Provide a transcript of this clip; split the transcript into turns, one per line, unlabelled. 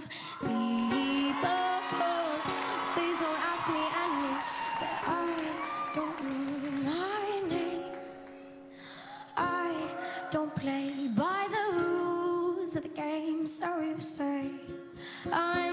people. Please don't ask me anything. I don't know my name. I don't play by the rules of the game. Sorry to say, I